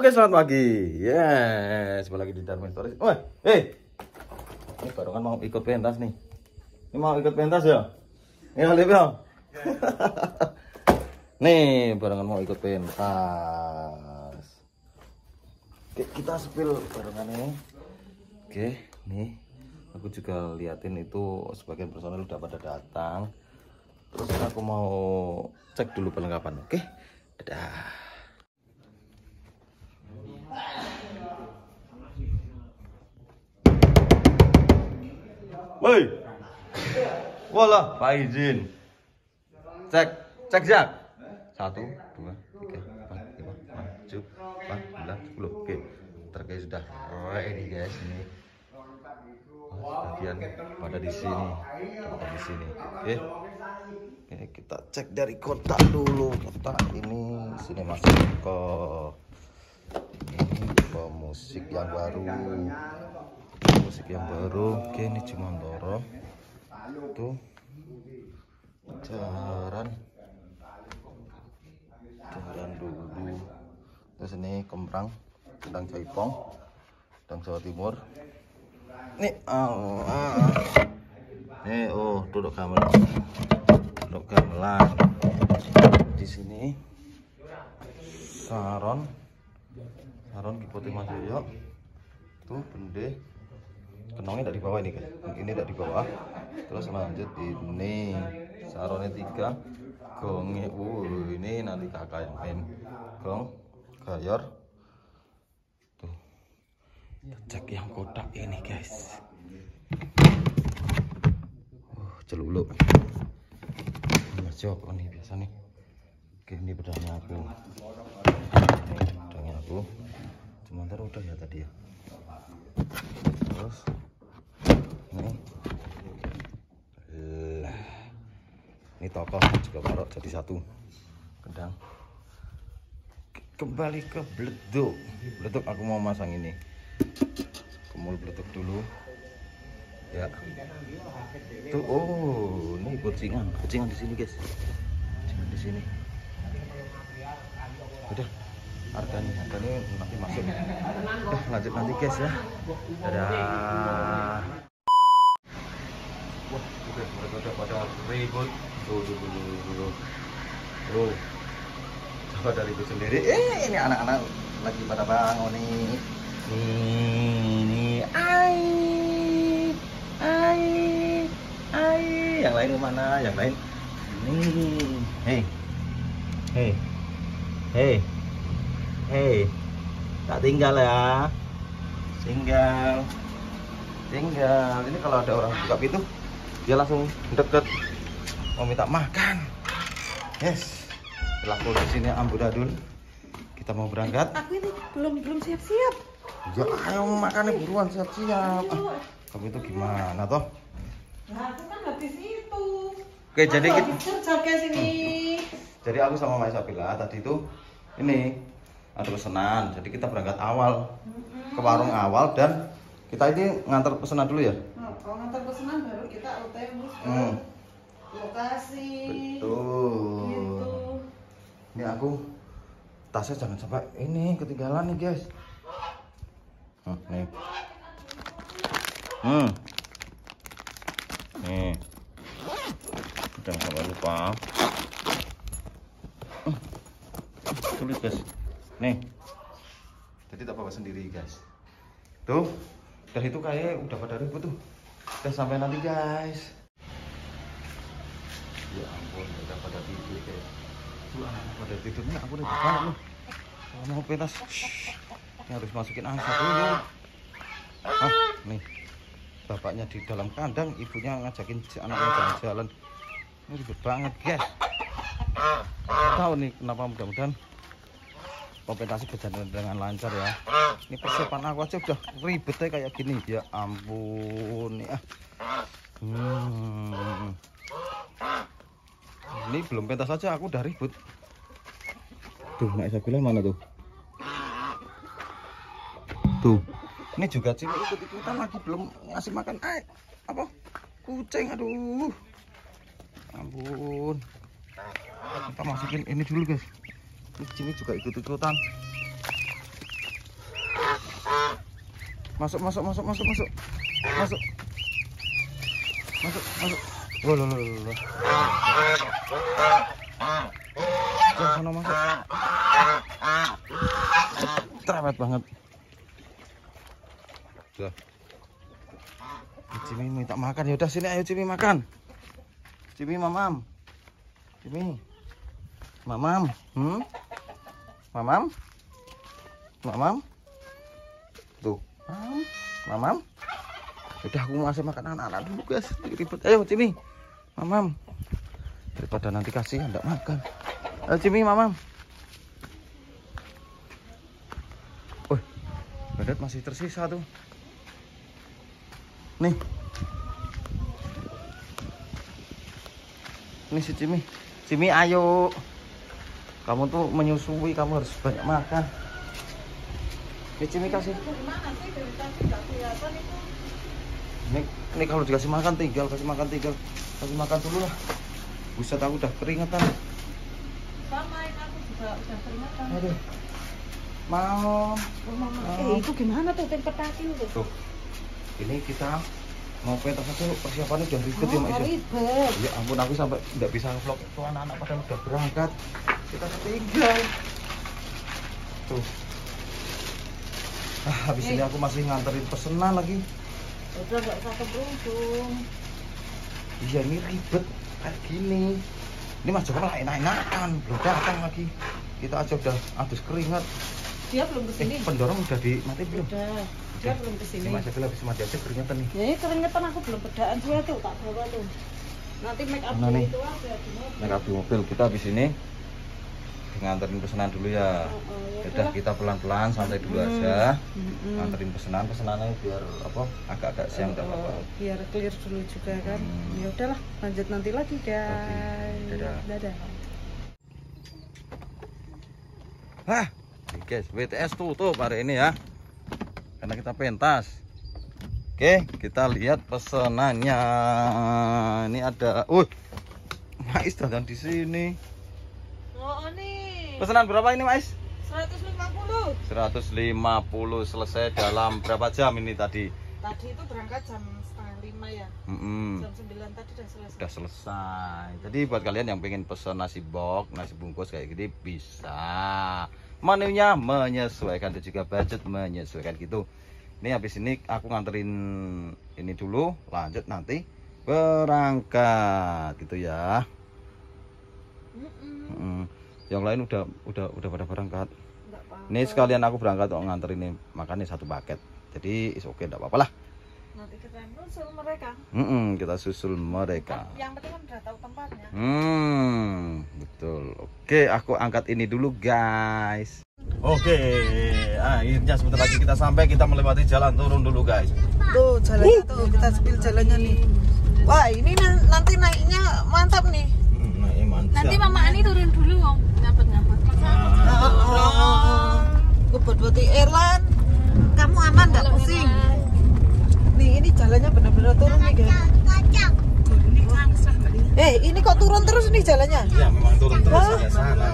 Oke, selamat pagi. Yes, kembali lagi di Darmin Stories. Wah, ini barengan mau ikut pentas nih. Ini mau ikut pentas ya? Ini Alif ya? Nih, barengan mau ikut pentas. Oke, kita spill barengan nih. Oke, nih. Aku juga liatin itu sebagian personel udah pada datang. Terus aku mau cek dulu perlengkapan. Oke, dadah. Woi, walah, Pak izin. Cek jak. 1, 2, 3, 4, 5, 6, 7, 8, 9, 10. Oke, terkait sudah ready guys ini. Bagian pada di sini, Oke. Oke, kita cek dari kotak dulu. Kotak ini sini masuk ke musik yang baru. Oke, ini cuma dorong tuh jaran dulu. Terus ini kemprang sedang Jaipong sedang Jawa Timur nih. Nih, duduk gamelan di sini. Saron Kipote Majoyo tuh bende kenongnya dari bawah ini kan, ini dari bawah. Terus lanjut ini saronnya 3, gongnya ini nanti kakak yang main gong gayor tuh. Cek yang kotak ini guys. Celuluk ini jok nih biasa nih. Oke, ini pedangnya aku sementara udah ya tadi ya. Terus ini tokoh juga barok jadi satu kendang. Kembali ke bleduk aku mau masang ini kemul bleduk dulu ya tuh. Ini kucingan di sini guys, kucingan di sini. Udah harganya nanti masuk. Lanjut nanti guys ya. Dadah. Wah, mereka udah pada ribut. Tuh. Coba dari ribut sendiri. Ini anak-anak lagi pada bangun nih. Ini ai. Yang lain kemana? Yang lain nih. Hey, tak tinggal ya. Tinggal. Ini kalau ada orang buka pintu, dia langsung deket mau minta makan. Yes. Pelaku di sini amburadul. Kita mau berangkat. Aku ini belum siap-siap. Ya ayo makannya buruan siap-siap. Kamu itu gimana toh? Nah, aku kan habis itu. Oke, jadi kita kerja ke sini. Jadi aku sama Mai Sabila tadi itu ini ada pesanan. Jadi kita berangkat awal ke warung awal dan kita ini ngantar pesanan dulu ya. Kalau ngantar pesanan baru kita UTMus ke lokasi. Betul. Gitu. Ini aku tasnya jangan sampai ini ketinggalan nih guys. Nih. Nih. Jangan sampai lupa. Sulit guys. Nih. Jadi tak bawa sendiri guys. Tuh. Udah itu kayak udah pada ribut tuh. Udah sampai nanti guys. Ya ampun, udah pada tidur guys. Tuh anak pada tidur nih, aku udah banget loh. Kalau mau pentas, ini harus masukin asap dulu. Nih. Bapaknya di dalam kandang, ibunya ngajakin anaknya jalan-jalan. Ini ribet banget guys. Tahu nih kenapa, mudah-mudahan kompetisi berjalan dengan lancar ya. Ini persiapan aku aja udah ribet kayak gini. Ya ampun nih. Ini belum pentas saja aku udah ribut. Tuh, Mak Sabila mana tuh? Tuh. Ini juga cewek ikut-ikutan lagi belum ngasih makan apa? Kucing, aduh. Ampun. Kita masukin ini dulu guys. Ini cewek juga ikut-ikutan. Masuk. Loh. Jangan sana masuk. Cerewet banget. Tuh. Cimi minta makan. Ya udah sini ayo Cimi makan. Cimi mamam. Cimi. Mamam. Mamam. Tuh. Mamam. Udah aku masih makan anak-anak dulu guys. Ribet. Ayo Cimi. Mamam. Daripada nanti kasih enggak makan. Ayo Cimi mamam. Bedet masih tersisa tuh. Nih si Cimi ayo. Kamu tuh menyusui, kamu harus banyak makan. Nih Cimi kasih. Ini kalau dikasih makan tinggal, kasih makan dulu lah. Buset aku udah keringetan. Sama aku juga udah keringetan. Aduh. Mau. Itu gimana tuh tempetakin tuh? Tuh. Ini kita mau pentas aja persiapannya udah ribet ya Mak. Ribet. Ya ampun aku sampai nggak bisa vlog itu anak-anak pada udah berangkat. Kita tinggal. Tuh. Habis ini aku masih nganterin pesanan lagi. Udah nggak usah keberuntung. Iya ini ribet kayak gini. Ini Mas Joko lah enak-enakan, belum datang lagi. Kita aja udah habis keringat. Dia belum kesini. Pendorong udah dimati belum? Udah. Dia belum kesini. Mas Joko habis mati aja keringetan nih. Ya keringetan aku belum bedaan dia tuh tak bawa tuh. Nanti make up nih? itu aja di mobil. Make up di mobil. Kita habis ini nganterin pesanan dulu ya. Udah kita pelan-pelan santai dulu aja. Nganterin pesanannya biar apa? Agak-agak siang enggak apa-apa. Biar clear dulu juga kan. Ya udahlah, lanjut nanti lagi guys. Dadah. Guys, WTS tutup hari ini ya. Karena kita pentas. Oke, kita lihat pesanannya. Ini ada, Mais datang di sini. Oh, nih. Pesanan berapa ini, Mais? 150. 150 selesai dalam berapa jam ini tadi? Tadi itu berangkat jam 4:30 ya. Jam 9 tadi udah selesai. Udah selesai. Jadi buat kalian yang pengen pesan nasi box, nasi bungkus kayak gini bisa. Menunya menyesuaikan dan juga budget menyesuaikan gitu. Ini habis ini aku nganterin ini dulu, lanjut nanti berangkat gitu ya. Yang lain udah pada berangkat. Ini sekalian aku berangkat untuk nganterin ini makannya satu paket. Jadi oke, enggak apa-apa lah. Nanti kita susul mereka. Kita susul mereka. Yang penting kan udah tahu tempatnya. Betul. Oke, aku angkat ini dulu guys. Oke, akhirnya sebentar lagi kita sampai. Kita melewati jalan turun dulu guys. Tuh jalannya tuh, kita spill jalannya nih. Wah ini nanti naiknya mantap nih. Naik mantap. Nanti Mama Ani turun dulu om, ngapet. Buat Erlan, kamu aman nggak pusing? Nih ini jalannya benar-benar turun nih guys. Ini kok turun terus nih jalannya? Ya memang turun terus ya sana.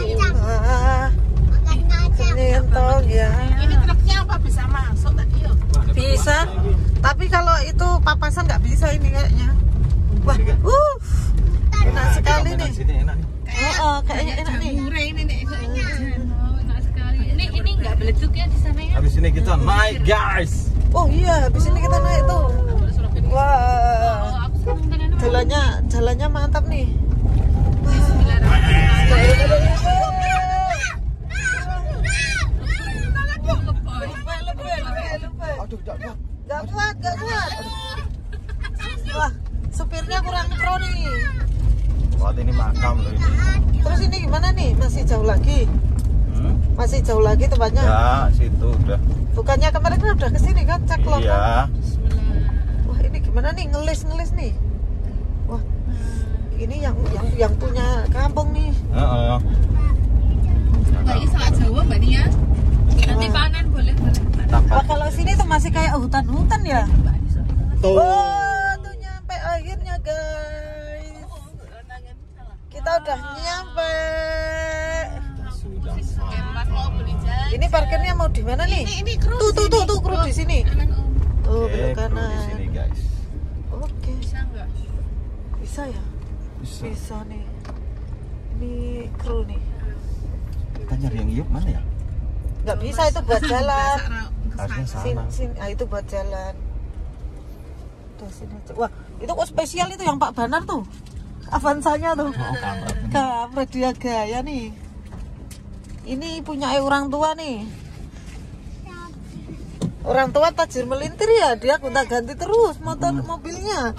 Nyentong ya. Ini truknya apa bisa masuk tadi yuk? Bisa. Tapi kalau itu papasan nggak bisa ini kayaknya. Wah, enak sekali nih. Sini enak nih. Kayaknya enak nih. Murah ini nih. Enak sekali. Ini nggak beleduk ya di sana ya? Habis ini kita naik guys. Oh iya, habis ini kita naik tuh. Wah, jalannya mantap nih. Aduh, Gak kuat. Wah, supirnya kurang pro nih. Wah, ini makam loh ini. Terus ini gimana nih? Masih jauh lagi? Masih jauh lagi tempatnya? Ya, situ udah. Bukannya kemarin kan udah kesini kan, Caklok? Iya. Wah, ini gimana nih? Ngelis nih. Wah, ini yang punya kampung nih. Mbak ini salah Jawa Mbak Nia. Nanti panen boleh. Wah, kalau sini tuh masih kayak hutan ya? Tuh. Oh, tuh nyampe akhirnya guys. Kita udah nyampe. Ini parkirnya mau di mana nih? Ini kru. Tuh kru di sini. bisa ya? Bisa. Bisa nih. Ini kru nih. Kita nyari yang iup mana ya? Nggak bisa itu buat jalan. Harusnya sana. Itu buat jalan. Udah sini aja. Wah, itu kok spesial itu yang Pak Banar tuh. Avanzanya tuh. Oh, kampret. Kampret dia gaya nih. Ini punya orang tua nih. Orang tua tajir melintir ya, dia gonta-ganti terus mobilnya.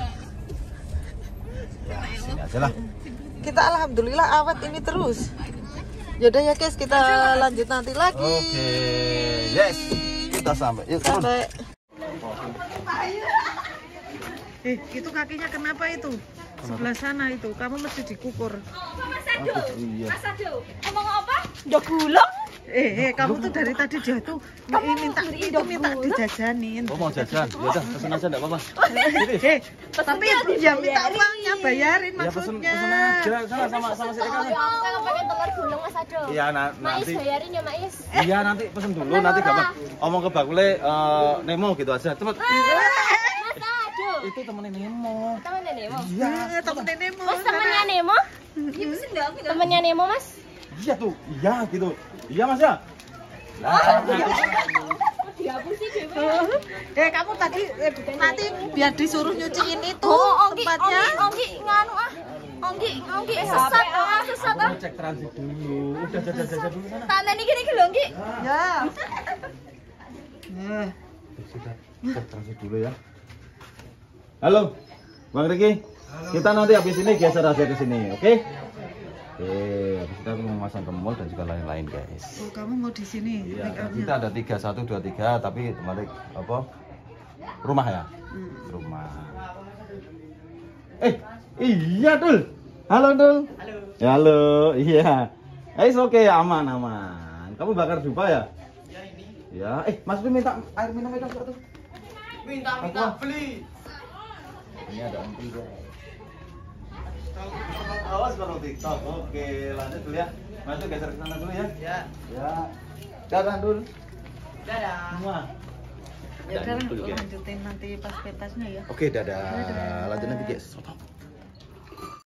Ya, sini aja lah. Kita alhamdulillah awet ini terus. Yaudah ya guys, kita lanjut nanti lagi. Oke, yes. Kita sampai. Yuk, turun. Sampai. Itu kakinya kenapa itu? Sebelah sana itu, kamu mesti dikukur. Mas Ado. Iya. Mas Ado. Ngomong apa? Udah gulung. Kamu tuh dari tadi dia tuh minta dijajanin. Oh, mau jajan? Yaudah, pesen aja enggak apa-apa. Tapi ya minta uangnya, bayarin Ya pesen maksudnya. aja sana sama si Rika. Saya pengen telur gulung Mas Ado. Iya, Mais nanti. bayarin ya Mais. Iya, nanti pesen dulu, nanti gampang. Omong ke bakule Nemo gitu aja. Cepet. Mas Ado. Itu temennya Nemo. Temennya Nemo. Iya. Temen nenekmu. Mas temennya Nemo? Iya pesen dong. Temennya Nemo Mas. Iya tuh. Iya gitu. Iya Mas ya. Dihapus sih Dewi. Kamu tadi nanti biar disuruh nyuciin itu Ongki tempatnya. nganu ah. Ongki sesat ah. Cek transit dulu. Udah jajan dulu sana. Tante ini gini lho Ongki. Ya. Sudah. Cek transit dulu ya. Halo, Bang Riki. Kita nanti habis ini geser aja ke sini, oke? Oke, habis kita mau masang ke mall dan juga lain-lain, guys. Oh, kamu mau di sini? Iya, kita ada 3, 1, 2, 3, tapi kemarin apa? Rumah ya? Rumah. Iya, Dul. Halo, Dul. Halo. Ya, halo. Iya. Oke, aman. Kamu bakar dupa ya? Ya, ini. Ya, Mas Dul minta air minum itu satu. Minta beli. Ini ada empil, guys. Awas baru TikTok. Oke, lanjut dulu ya. Masuk geser ke sana dulu ya. Ya. Dadah dulu. Dadah. Semua. Ya udah lanjutin nanti pas pentasnya ya. Oke, dadah. Lanjut nanti guys.